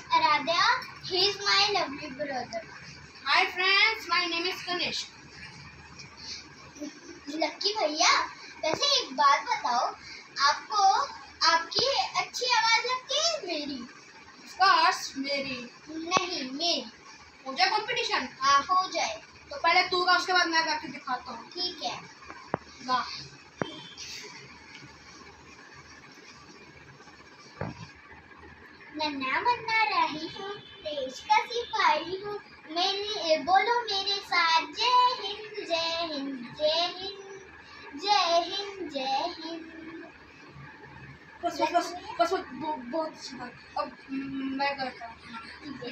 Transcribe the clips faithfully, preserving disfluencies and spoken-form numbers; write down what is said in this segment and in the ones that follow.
Aradhya. He is my lovely brother. Hi friends, my name is Ganesh. लक्की भैया, वैसे एक बात बताओ, आपको आपकी अच्छी आवाज लगती है मेरी? Of course, मेरी नहीं, मेरी। हो जाए कंपटीशन? हाँ, हो जाए। तो पहले तू गा, उसके बाद मैं गा के दिखाता हूँ। ठीक है, गा। नन्ना मन्ना रही हूँ, देश का सिपाही हूँ, मेरे बोलो मेरे साथ, जय हिंद जय हिंद जय हिंद जय हिंद जय हिंद। बस बस बस बस बहुत अच्छा। अब मैं करता हूँ।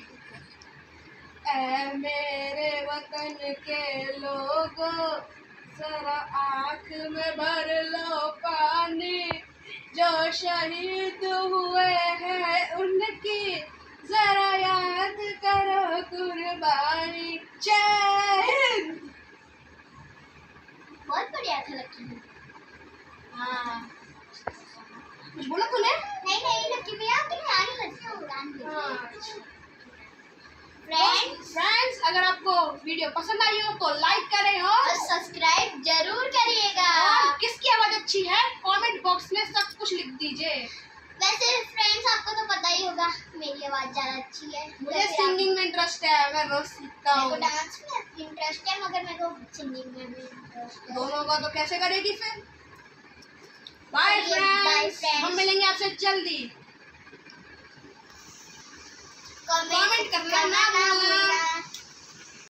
ऐ मेरे वतन के लोगों, जरा आँख में भर लो पानी, जो शहीद हुए हैं उनकी जरा याद करो कुर्बानी। जय हिंद। बहुत बढ़िया था लक्की। हाँ, कुछ बोला तूने? नहीं नहीं लक्की भैया, आपके आगे लगता उड़ान दे। हाँ। फ्रेंड्स फ्रेंड्स अगर आपको वीडियो पसंद आई हो तो लाइक करें और सब्सक्राइब जरूर करिएगा। और किसकी आवाज अच्छी है कमेंट बॉक्स में सब कुछ लिख दीजिए। वैसे फ्रेंड्स आपको तो पता ही होगा मेरी आवाज ज्यादा अच्छी है। मुझे सिंगिंग में इंटरेस्ट है, मैं रोज सीखता हूँ। डांस में इंटरेस्ट है मगर मेरे को सिंगिंग में भी इंटरेस्ट है। दोनों का तो कैसे करेगी फिर? बाय फ्रेंड्स, हम मिलेंगे आपसे जल्दी। कमेंट करना ना भूलना।